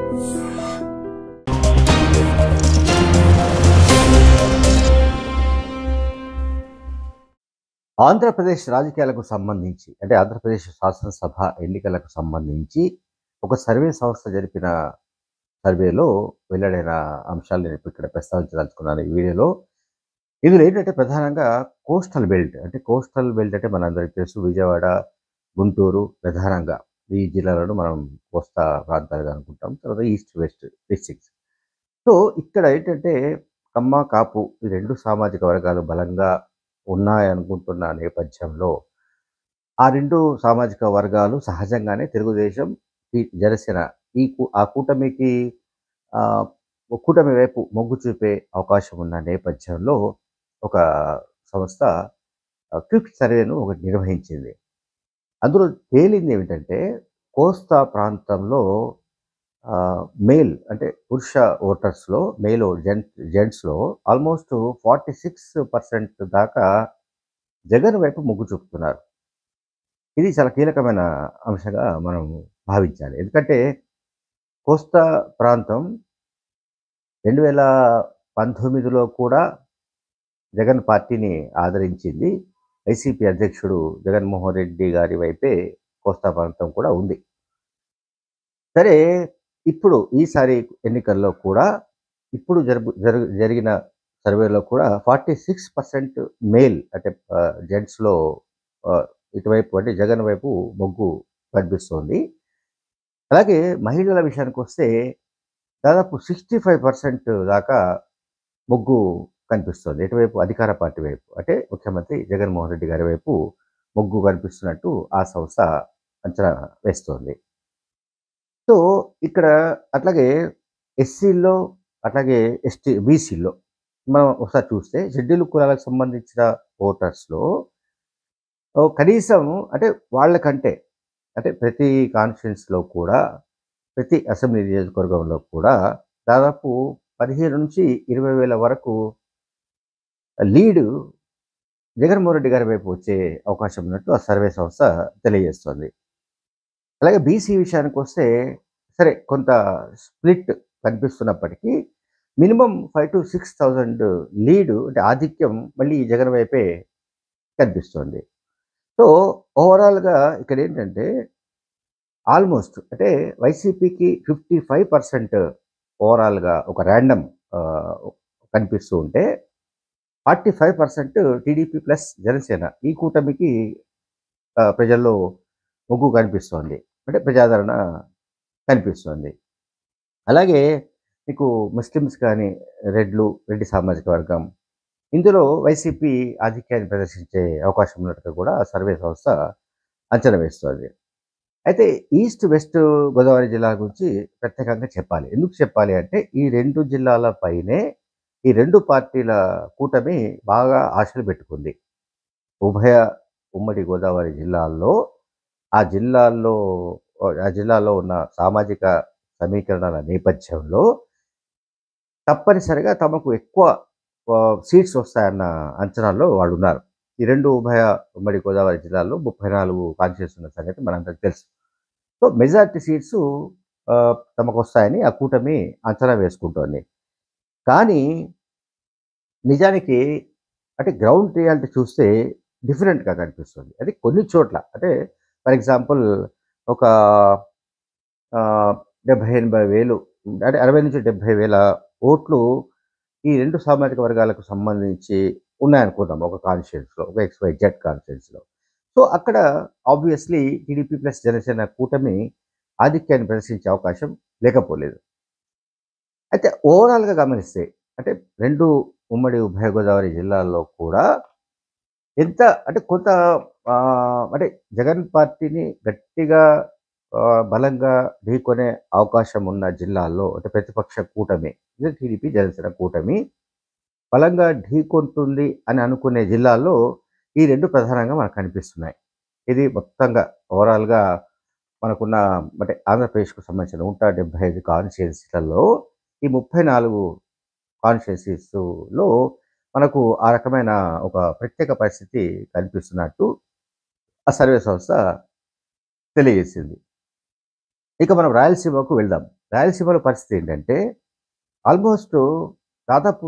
ఆంధ్రప్రదేశ్ రాజకీయాలకు సంబంధించి అంటే ఆంధ్రప్రదేశ్ శాసనసభ ఎన్నికలకు సంబంధించి ఒక సర్వే సంస్థ జరిపిన సర్వేలో వెల్లడైన అంశాలు నేను ఇప్పుడు ఇక్కడ ప్రస్తావించదలుచుకున్నాను ఈ వీడియోలో. ఇందులో ఏంటంటే ప్రధానంగా కోస్టల్ బెల్ట్ అంటే మనందరికీ తెలుసు విజయవాడ, గుంటూరు ప్రధానంగా ఈ జిల్లాలను మనం కోస్తా ప్రాంతాలుగా అనుకుంటాం. తర్వాత ఈస్ట్ వెస్ట్ డిస్ట్రిక్ట్స్. సో ఇక్కడ ఏంటంటే కమ్మ, కాపు ఈ రెండు సామాజిక వర్గాలు బలంగా ఉన్నాయనుకుంటున్న నేపథ్యంలో ఆ రెండు సామాజిక వర్గాలు సహజంగానే తెలుగుదేశం, జనసేన ఆ కూటమికి కూటమి వైపు మొగ్గు చూపే అవకాశం ఉన్న నేపథ్యంలో ఒక సంస్థ క్విక్ సర్వేను ఒకటి నిర్వహించింది. అందులో తేలింది ఏమిటంటే కోస్తా ప్రాంతంలో మేల్ అంటే పురుష ఓటర్స్లో జెంట్స్లో ఆల్మోస్ట్ 46% దాకా జగన్ వైపు మొగ్గు చూపుతున్నారు. ఇది చాలా కీలకమైన అంశంగా మనం భావించాలి. ఎందుకంటే కోస్తా ప్రాంతం 2019లో కూడా జగన్ పార్టీని ఆదరించింది. వైసీపీ అధ్యక్షుడు జగన్మోహన్ రెడ్డి గారి వైపే కోస్తా ప్రాంతం కూడా ఉంది. సరే, ఇప్పుడు ఈసారి ఎన్నికల్లో కూడా ఇప్పుడు జరిగిన సర్వేలో కూడా 46% మేల్ అంటే జెంట్స్లో ఇటువైపు అంటే జగన్ వైపు మొగ్గు కనిపిస్తోంది. అలాగే మహిళల విషయానికి వస్తే దాదాపు 65% దాకా మొగ్గు కనిపిస్తుంది. ఎటువైపు అధికార పార్టీ వైపు అంటే ముఖ్యమంత్రి జగన్మోహన్ రెడ్డి గారి వైపు మొగ్గు కనిపిస్తున్నట్టు ఆ సంస్థ అంచనా వేస్తోంది. సో ఇక్కడ అట్లాగే ఎస్సీల్లో అట్లాగే బీసీల్లో మనం ఒకసారి చూస్తే షెడ్యూల్ కులాలకు సంబంధించిన ఓటర్స్లో కనీసం అంటే వాళ్ళకంటే అంటే ప్రతి కాన్స్టిట్యున్సీలో కూడా ప్రతి అసెంబ్లీ నియోజకవర్గంలో కూడా దాదాపు 15 నుంచి 20 వేల వరకు లీడు జగన్మోహన్ రెడ్డి గారి వైపు వచ్చే అవకాశం ఉన్నట్టు ఆ సర్వే సంస్థ తెలియజేస్తుంది. అలాగే బీసీ విషయానికి వస్తే సరే కొంత స్ప్లిట్ కనిపిస్తున్నప్పటికీ మినిమం 5,000 to 6,000 లీడు అంటే ఆధిక్యం మళ్ళీ జగన్ వైపే కనిపిస్తుంది. సో ఓవరాల్గా ఇక్కడ ఏంటంటే ఆల్మోస్ట్ అంటే వైసీపీకి 55% ఓవరాల్గా ఒక ర్యాండమ్ కనిపిస్తూ ఉంటే 45% టీడీపీ ప్లస్ జనసేన ఈ కూటమికి ప్రజల్లో మొగ్గు కనిపిస్తోంది. అంటే ప్రజాదరణ కనిపిస్తోంది. అలాగే మీకు ముస్లిమ్స్ కానీ రెడ్డి సామాజిక వర్గం ఇందులో వైసీపీ ఆధిక్యాన్ని ప్రదర్శించే అవకాశం ఉన్నట్టుగా కూడా సర్వే సంస్థ అంచనా వేస్తోంది. అయితే ఈస్ట్ వెస్ట్ గోదావరి జిల్లా గురించి ప్రత్యేకంగా చెప్పాలి. ఎందుకు చెప్పాలి అంటే ఈ రెండు జిల్లాల పైనే ఈ రెండు పార్టీల కూటమి బాగా ఆశలు పెట్టుకుంది. ఉమ్మడి గోదావరి జిల్లాల్లో ఆ జిల్లాలో ఉన్న సామాజిక సమీకరణల నేపథ్యంలో తప్పనిసరిగా తమకు ఎక్కువ సీట్స్ వస్తాయన్న అంచనాల్లో వాళ్ళు ఉన్నారు. ఈ రెండు ఉమ్మడి గోదావరి జిల్లాల్లో 34 కాన్స్టిట్యూన్సీ ఉన్న సంగతి మనందరికీ తెలుసు. సో మెజారిటీ సీట్స్ తమకు వస్తాయని ఆ కూటమి అంచనా వేసుకుంటోంది. కానీ నిజానికి అంటే గ్రౌండ్ రియాలిటీ చూస్తే డిఫరెంట్గా కనిపిస్తుంది. అది కొన్ని చోట్ల అంటే ఫర్ ఎగ్జాంపుల్ ఒక 70-80 వేలు అంటే 60 నుంచి 70 వేల ఓట్లు ఈ రెండు సామాజిక వర్గాలకు సంబంధించి ఉన్నాయనుకుందాం ఒక కాన్స్టిట్యూన్సీలో, ఒక XYZ కాన్స్టిట్యూన్సీలో. సో అక్కడ ఆబ్వియస్లీ టీడీపీ ప్లస్ జనసేన కూటమి ఆధిక్యాన్ని ప్రదర్శించే అవకాశం లేకపోలేదు. అయితే ఓవరాల్గా గమనిస్తే అంటే రెండు ఉభయ గోదావరి జిల్లాల్లో కూడా ఎంత అంటే కొంత అంటే జగన్ పార్టీని గట్టిగా బలంగా ఢీకొనే అవకాశం ఉన్న జిల్లాల్లో అంటే ప్రతిపక్ష కూటమి టీడీపీ జనసేన కూటమి బలంగా ఢీకొంటుంది అని అనుకునే జిల్లాల్లో ఈ రెండు ప్రధానంగా మనకు కనిపిస్తున్నాయి. ఇది మొత్తంగా ఓవరాల్గా మనకున్న అంటే ఆంధ్రప్రదేశ్కు సంబంధించిన 175 కాన్స్టిట్యున్సీలలో ఈ 34 కాన్స్టిట్యున్సీస్లో మనకు ఆ రకమైన ఒక ప్రత్యేక పరిస్థితి కనిపిస్తున్నట్టు ఆ సర్వే సంస్థ తెలియజేసింది. ఇక మనం రాయలసీమకు వెళ్దాం. రాయలసీమలో పరిస్థితి ఏంటంటే ఆల్మోస్ట్ దాదాపు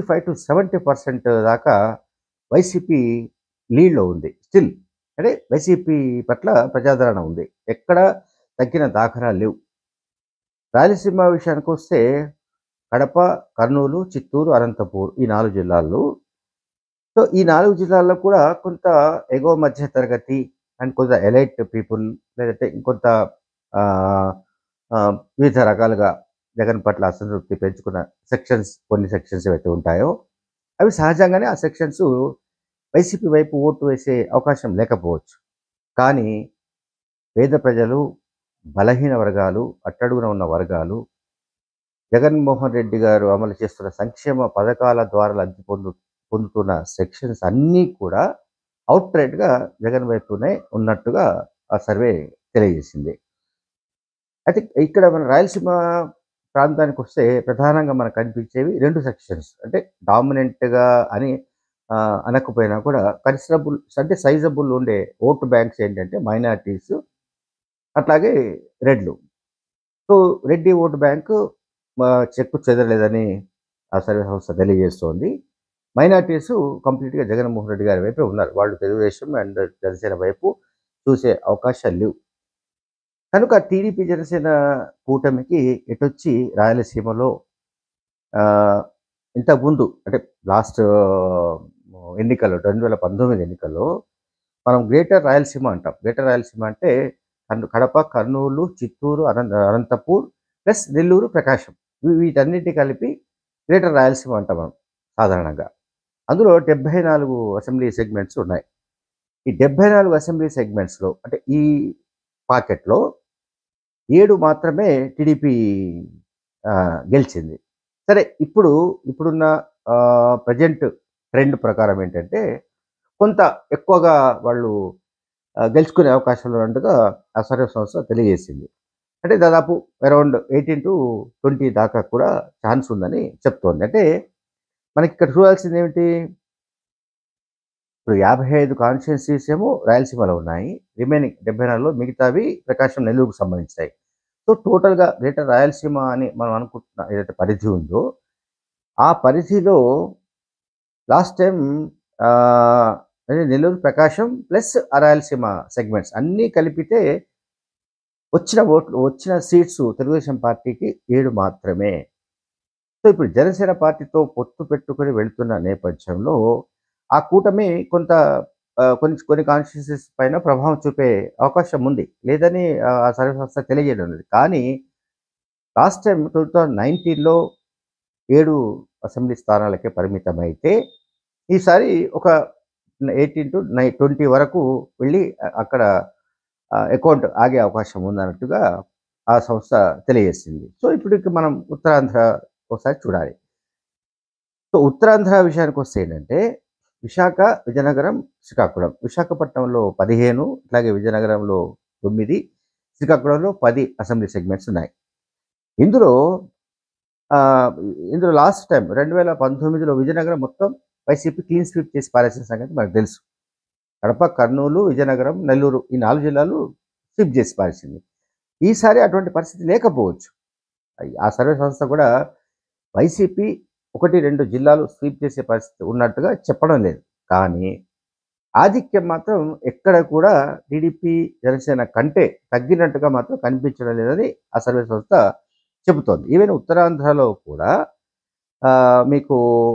65-70% దాకా వైసీపీ లీడ్‌లో ఉంది. స్టిల్ అంటే వైసీపీ పట్ల ప్రజాదరణ ఉంది. ఎక్కడ తగ్గిన దాఖలాలు లేవు. రాయలసీమ విషయానికొస్తే కడప, కర్నూలు, చిత్తూరు, అనంతపూర్ ఈ 4 జిల్లాల్లో. సో, ఈ 4 జిల్లాల్లో కూడా కొంత ఎగువ మధ్య తరగతి అండ్ కొంత ఎలైట్ పీపుల్ లేదంటే ఇంకొంత ఆహ్, వివిధ రకాలుగా జగన్ పట్ల అసంతృప్తి పెంచుకున్న కొన్ని సెక్షన్స్ ఏవైతే ఉంటాయో, అవి సహజంగానే ఆ సెక్షన్స్ వైసీపీ వైపు ఓటు వేసే అవకాశం లేకపోవచ్చు. కానీ పేద ప్రజలు, బలహీన వర్గాలు, అట్టడుగున ఉన్న వర్గాలు, జగన్మోహన్ రెడ్డి గారు అమలు చేస్తున్న సంక్షేమ పథకాల ద్వారా పొందుతున్న సెక్షన్స్ అన్నీ కూడా ఔట్‌రైట్‌గా జగన్ వైపునే ఉన్నట్టుగా ఆ సర్వే తెలియజేసింది. అయితే ఇక్కడ మన రాయలసీమ ప్రాంతానికొస్తే ప్రధానంగా మనకు కనిపించేవి 2 సెక్షన్స్. అంటే డామినెంట్‌గా అని అనకపోయినా కూడా కన్సిడరబుల్ అంటే సైజబుల్ ఉండే ఓట్ బ్యాంక్స్ ఏంటంటే మైనారిటీస్ అట్లాగే రెడ్లు. సో, రెడ్డి ఓట్ బ్యాంకు చెక్కు చెదరలేదని ఆ సర్వే సంస్థ తెలియజేస్తోంది. మైనారిటీసు కంప్లీట్‌గా జగన్మోహన్ రెడ్డి గారి వైపే ఉన్నారు. వాళ్ళు తెలుగుదేశం అండ్ జనసేన వైపు చూసే అవకాశాలు లేవు. కనుక టీడీపీ, జనసేన కూటమికి ఎటొచ్చి రాయలసీమలో ఆహ్, ఇంతకుముందు అంటే లాస్ట్ ఎన్నికల్లో 2019 ఎన్నికల్లో మనం గ్రేటర్ రాయలసీమ అంటాం. గ్రేటర్ రాయలసీమ అంటే కడప, కర్నూలు, చిత్తూరు, అనంతపూర్ ప్లస్ నెల్లూరు, ప్రకాశం. వీటన్నిటిని కలిపి గ్రేటర్ రాయలసీమ అంటాం మనం సాధారణంగా. అందులో 74 అసెంబ్లీ సెగ్మెంట్స్ ఉన్నాయి. ఈ 74 అసెంబ్లీ సెగ్మెంట్స్‌లో అంటే ఈ పాకెట్‌లో 7 మాత్రమే టీడీపీ గెలిచింది. సరే ఇప్పుడున్న ప్రెజెంట్ ట్రెండ్ ప్రకారం ఏంటంటే కొంత ఎక్కువగా వాళ్ళు గెలుచుకునే అవకాశాలు ఉన్నట్టుగా ఆ సర్వే సంస్థ తెలియజేసింది. అంటే దాదాపు అరౌండ్ 18-20 దాకా కూడా ఛాన్స్ ఉందని చెప్తోంది. అంటే మనకిక్కడ చూడాల్సిందేమిటి? ఇప్పుడు 55 కాన్స్టిట్యుయెన్సీస్ ఏమో రాయలసీమలో ఉన్నాయి. రిమైనింగ్ 74లో మిగతావి ప్రకాశం, నెల్లూరుకు సంబంధించినయి. సో, టోటల్‌గా గ్రేటర్ రాయలసీమ అని మనం అనుకుంటున్న ఏదైతే పరిధి ఉందో, ఆ పరిధిలో లాస్ట్ టైమ్ ఆహ్, అదే నెల్లూరు, ప్రకాశం ప్లస్ ఆ రాయలసీమ సెగ్మెంట్స్ అన్నీ కలిపితే వచ్చిన సీట్స్ తెలుగుదేశం పార్టీకి 7 మాత్రమే. సో, ఇప్పుడు జనసేన పార్టీతో పొత్తు పెట్టుకొని వెళ్తున్న నేపథ్యంలో, ఆ కూటమి కొంత కొన్ని కొన్ని కాన్స్టిట్యుయెన్సీస్ పైన ప్రభావం చూపే అవకాశం ఉంది. లేదని ఆ సర్వే సంస్థ తెలియజేయడం లేదు. కానీ లాస్ట్ టైమ్ 2019లో 7 అసెంబ్లీ స్థానాలకే పరిమితమైతే, ఈసారి ఒక 18-20 వరకు వెళ్ళి అక్కడ అకౌంట్ ఆగే అవకాశం ఉందన్నట్టుగా ఆ సంస్థ తెలియజేసింది. సో, ఇప్పుడు ఇక మనం ఉత్తరాంధ్ర ఒకసారి చూడాలి. సో, ఉత్తరాంధ్ర విషయానికొస్తే ఏంటంటే, విశాఖ, విజయనగరం, శ్రీకాకుళం. విశాఖపట్నంలో 15 అట్లాగే విజయనగరంలో 9, శ్రీకాకుళంలో 10 అసెంబ్లీ సెగ్మెంట్స్ ఉన్నాయి. ఇందులో ఆహ్, ఇందులో లాస్ట్ టైమ్ 2019లో విజయనగరం మొత్తం వైసీపీ క్లీన్ స్వీప్ చేసి పారేసిన సంగతి మనకు తెలుసు. కడప, కర్నూలు, విజయనగరం, నెల్లూరు ఈ 4 జిల్లాలు స్వీప్ చేసి పారేసింది. ఈసారి అటువంటి పరిస్థితి లేకపోవచ్చు. ఆ సర్వే సంస్థ కూడా వైసీపీ 1, 2 జిల్లాలు స్వీప్ చేసే పరిస్థితి ఉన్నట్టుగా చెప్పడం లేదు. కానీ ఆధిక్యం మాత్రం ఎక్కడ కూడా టీడీపీ, జనసేన కంటే తగ్గినట్టుగా మాత్రం కనిపించడం లేదని ఆ సర్వే సంస్థ చెబుతోంది. ఈవెన్ ఉత్తరాంధ్రలో కూడా మీకు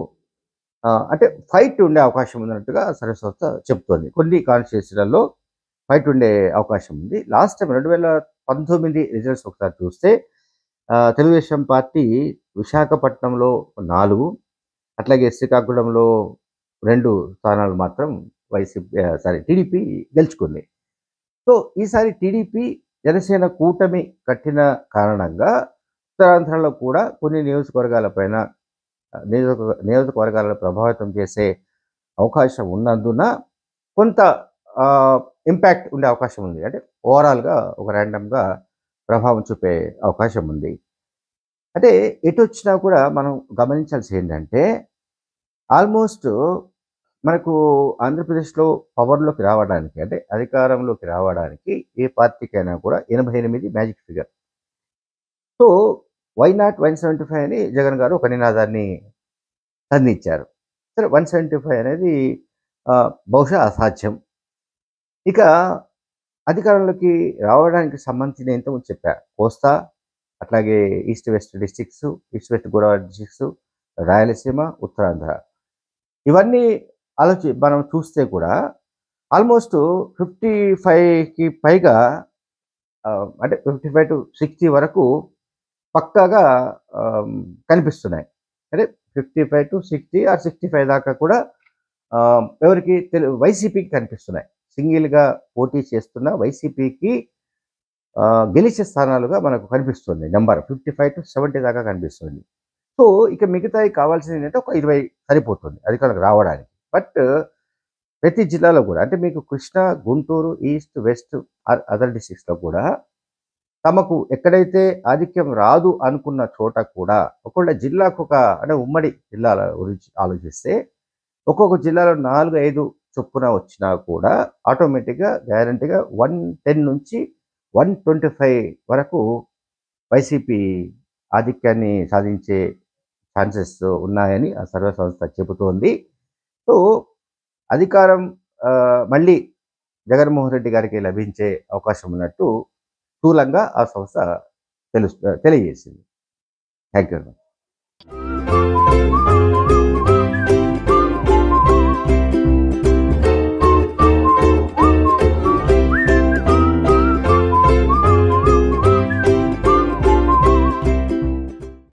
అంటే ఫైట్ ఉండే అవకాశం ఉన్నట్టుగా సర్వే సంస్థ చెబుతోంది. కొన్ని కాన్స్టిట్యుయెన్సీలలో ఫైట్ ఉండే అవకాశం ఉంది. లాస్ట్ టైమ్ 2019 రిజల్ట్స్ ఒకసారి చూస్తే తెలుగుదేశం పార్టీ విశాఖపట్నంలో 4, అట్లాగే శ్రీకాకుళంలో 2 స్థానాలు మాత్రం టీడీపీ గెలుచుకుంది. సో, ఈసారి టీడీపీ, జనసేన కూటమి కట్టిన కారణంగా ఉత్తరాంధ్రలో కూడా కొన్ని నియోజకవర్గాల పైన నియోజకవర్గాలను ప్రభావితం చేసే అవకాశం ఉన్నందున కొంత ఇంపాక్ట్ ఉండే అవకాశం ఉంది. అంటే ఓవరాల్‌గా ఒక ర్యాండమ్‌గా ప్రభావం చూపే అవకాశం ఉంది. అంటే ఎటొచ్చినా కూడా మనం గమనించాల్సిందేంటంటే ఆల్మోస్ట్ మనకు ఆంధ్రప్రదేశ్‌లో పవర్‌లోకి రావడానికి అంటే అధికారంలోకి రావడానికి ఏ పార్టీకైనా కూడా 88 magic figure. So, why not 175 అని జగన్ గారు ఒక నినాదాన్ని సంధించారు. సరే 175 అనేది బహుశా అసాధ్యం. ఇక అధికారంలోకి రావడానికి సంబంధించి నేను ఇంతకుముందు చెప్పా. కోస్తా, అట్లాగే east west districts, east west Godavari districts, Rayalaseema, Uttarandhra. ఇవన్నీ మనం చూస్తే కూడా ఆల్మోస్ట్ 55కి పైగా అంటే 55-60 వరకు పక్కాగా ఆహ్, కనిపిస్తున్నాయి. అంటే 55-60 ఆర్ 65 దాకా కూడా ఎవరికి వైసీపీకి కనిపిస్తున్నాయి. సింగిల్‌గా పోటీ చేస్తున్న వైసీపీకి గెలిచే స్థానాలుగా మనకు కనిపిస్తుంది. నంబర్ 55-70 దాకా కనిపిస్తుంది. సో, ఇక మిగతాయి కావాల్సిందేంటంటే ఒక 20 సరిపోతుంది అధికారంలోకి రావడానికి. బట్ ప్రతి జిల్లాలో కూడా అంటే మీకు Krishna, Guntur, east, west or other డిస్ట్రిక్ట్స్‌లో కూడా తమకు ఎక్కడైతే ఆధిక్యం రాదు అనుకున్న చోట కూడా ఒకవేళ జిల్లాకొక అంటే ఉమ్మడి జిల్లాల గురించి ఆలోచిస్తే ఒక్కొక్క జిల్లాలో 4, 5 చొప్పున వచ్చినా కూడా ఆటోమేటిక్‌గా గ్యారంటీగా 110 నుంచి 125 వరకు వైసీపీ ఆధిక్యాన్ని సాధించే ఛాన్సెస్ ఉన్నాయని ఆ సర్వే సంస్థ చెబుతోంది. సో, అధికారం మళ్ళీ జగన్మోహన్ రెడ్డి గారికి లభించే అవకాశం ఉన్నట్టు స్థూలంగా ఆ సంస్థ తెలియజేసింది. థాంక్ యూ అండి.